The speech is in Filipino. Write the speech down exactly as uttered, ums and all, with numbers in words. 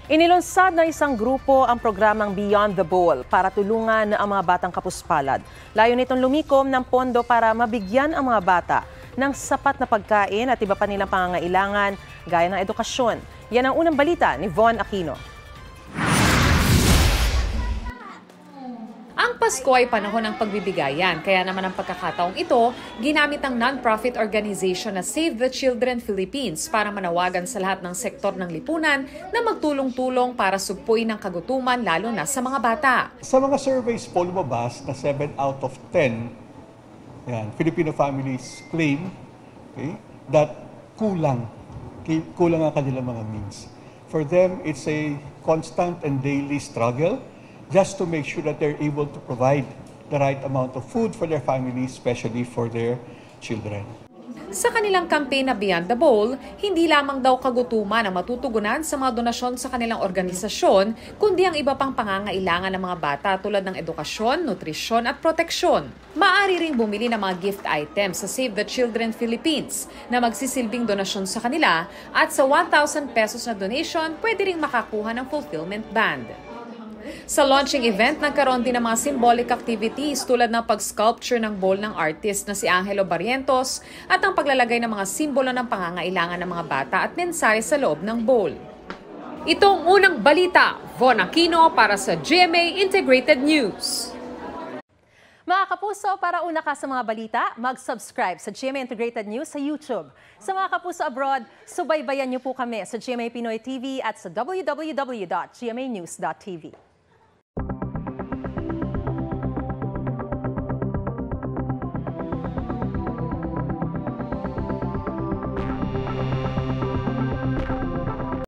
Inilunsad ng isang grupo ang programang Beyond the Bowl para tulungan ang mga batang kapuspalad. Layo nitong lumikom ng pondo para mabigyan ang mga bata ng sapat na pagkain at iba pa nilang pangangailangan gaya ng edukasyon. Yan ang unang balita ni Von Aquino. Ang Pasko ay panahon ng pagbibigayan, kaya naman ang pagkakataong ito, ginamit ang non-profit organization na Save the Children Philippines para manawagan sa lahat ng sektor ng lipunan na magtulong-tulong para sugpuin ang kagutuman lalo na sa mga bata. Sa mga surveys po lumabas na seven out of ten yan, Filipino families claim okay, that kulang, kulang ang kanilang mga means. For them, it's a constant and daily struggle just to make sure that they're able to provide the right amount of food for their families, especially for their children. Sa kanilang campaign na Beyond the Bowl, hindi lamang daw kagutuman ang matutugunan sa mga donasyon sa kanilang organisasyon, kundi ang iba pang pangangailangan ng mga bata tulad ng edukasyon, nutrisyon at proteksyon. Maaari ring bumili ng mga gift items sa Save the Children Philippines na magsisilbing donasyon sa kanila at sa one thousand pesos na donation, pwede ring makakuha ng fulfillment band. Sa launching event, nagkaroon din ng mga symbolic activities tulad ng pag-sculpture ng bowl ng artist na si Angelo Barrientos at ang paglalagay ng mga simbolo ng pangangailangan ng mga bata at mensahe sa loob ng bowl. Itong unang balita, Von Aquino para sa G M A Integrated News. Mga kapuso, para una ka sa mga balita, mag-subscribe sa G M A Integrated News sa YouTube. Sa mga kapuso abroad, subaybayan niyo po kami sa G M A Pinoy T V at sa w w w dot g m a news dot t v.